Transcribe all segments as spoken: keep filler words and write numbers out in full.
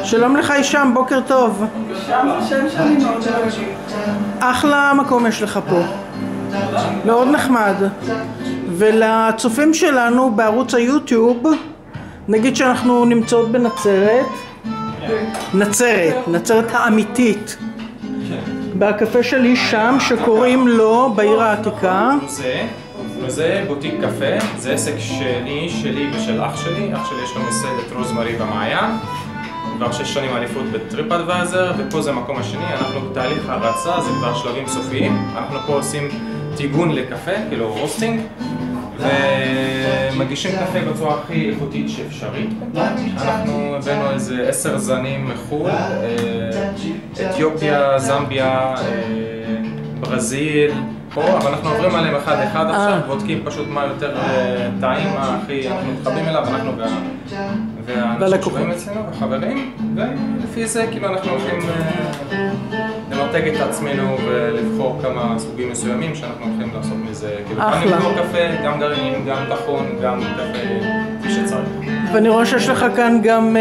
שלום לך הישם, בוקר טוב. הישם זה שם שאני מאוד אוהבת. אחלה מקום יש לך פה. מאוד נחמד. ולצופים שלנו בערוץ היוטיוב, נגיד שאנחנו נמצאות בנצרת. נצרת, נצרת האמיתית. בקפה של הישם שקוראים לו בעיר העתיקה. זה בוטיק קפה, זה עסק שלי, שלי ושל אח שלי. אח שלי יש לו מסעדת רוזמרי במעיין. כבר שש שנים אליפות בטריפאדוויזר, ופה זה המקום השני. אנחנו בתהליך הרצה, זה כבר שלבים סופיים. אנחנו פה עושים טיגון לקפה, כאילו רוסטינג, ומגישים קפה בצורה הכי איכותית שאפשרית. אנחנו הבאנו איזה עשר זנים מחו"ל, אתיופיה, זמביה, ברזיל, פה, אבל אנחנו עוברים עליהם אחד אחד עכשיו, בודקים פשוט מה יותר טעים, מה הכי אנחנו מתחברים אליו, אנחנו והאנשים שבאים אצלנו, החברים, ולפי זה כאילו אנחנו הולכים למתג את עצמנו ולבחור כמה סוגים מסוימים שאנחנו הולכים לעשות מזה, כאילו גם נגמור קפה, גם גרעינים, גם טחון, גם קפה, כפי שצריך. ואני רואה שיש לך כאן גם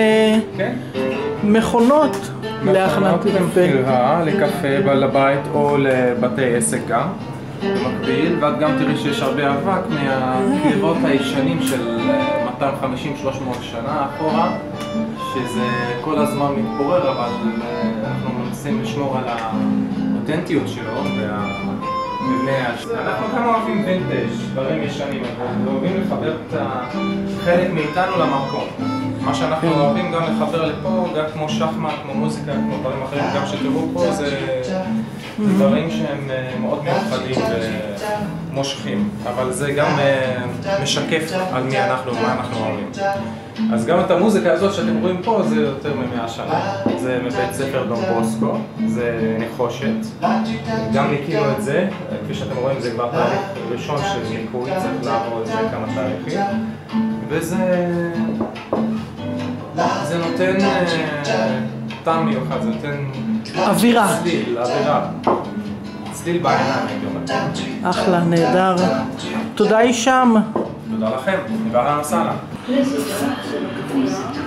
מכונות להכנת קפה. לקפה לבית או לבתי עסק גם. במקביל, ואת גם תראי שיש הרבה אבק מהקירות הישנים של מאתיים חמישים שלוש מאות שנה אחורה, שזה כל הזמן מתפורר, אבל אנחנו מנסים לשמור על האותנטיות שלו והמבנה. אנחנו גם אוהבים וינטג', דברים ישנים, אנחנו אוהבים לחבר את חלק מאיתנו למקום. מה שאנחנו אוהבים גם לחבר לפה, גם כמו שחמט, כמו מוזיקה, כמו דברים אחרים, גם שתראו פה, זה דברים שהם מאוד מיוחדים ומושכים, אבל זה גם משקף על מי אנחנו ומה אנחנו אוהבים. אז גם את המוזיקה הזאת שאתם רואים פה, זה יותר ממאה שנה. זה מבית ספר דון בוסקו, זה נחושת. גם ניקינו את זה, כפי שאתם רואים זה כבר תהליך ראשון של ניקוי, צריך לעבור את זה כמה תהליכים. וזה... זה נותן טעם מיוחד, זה נותן... אווירה. צליל, אווירה. צליל בעיניים, הייתי אומר. אחלה, נהדר. תודה הישם. תודה לכם, ואהלן וסהלן.